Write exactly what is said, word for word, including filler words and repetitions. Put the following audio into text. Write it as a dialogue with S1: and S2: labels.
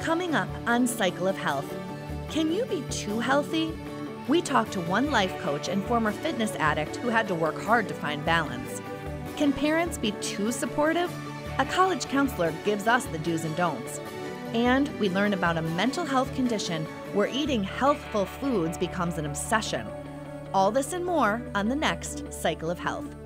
S1: Coming up on Cycle of Health, can you be too healthy? We talked to one life coach and former fitness addict who had to work hard to find balance. Can parents be too supportive? A college counselor gives us the do's and don'ts. And we learn about a mental health condition where eating healthful foods becomes an obsession. All this and more on the next Cycle of Health.